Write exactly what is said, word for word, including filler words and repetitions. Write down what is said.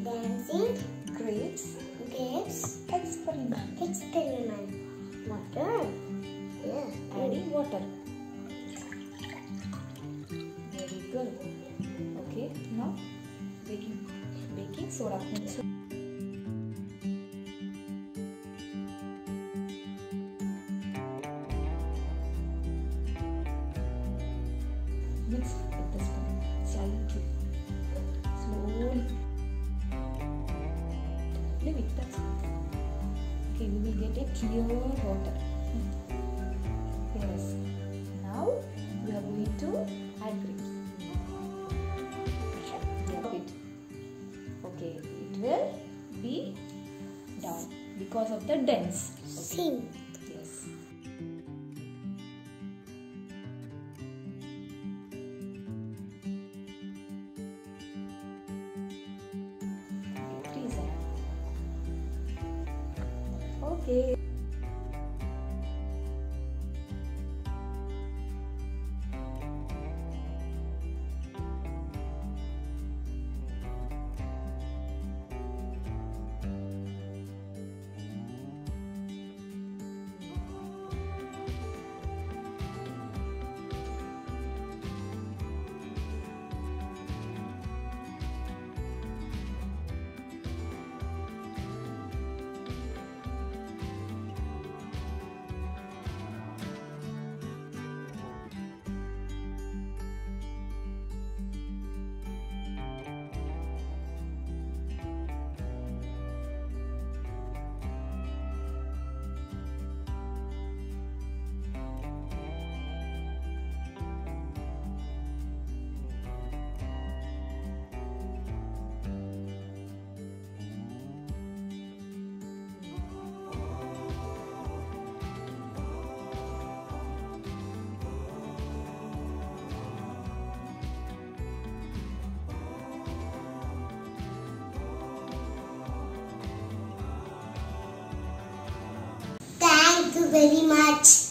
dancing grapes grapes experiment. experiment. Water. Yes. Adding water. Very good. Okay, now baking baking soda. Mix with the spoon slightly, slowly. Leave it. That's it. Okay, we will get a clear water. Yes. Now we are going to add grapes. It. Okay, it will be down because of the dense. Okay. Sing. Yes. Freeze it. Okay. Thank you very much.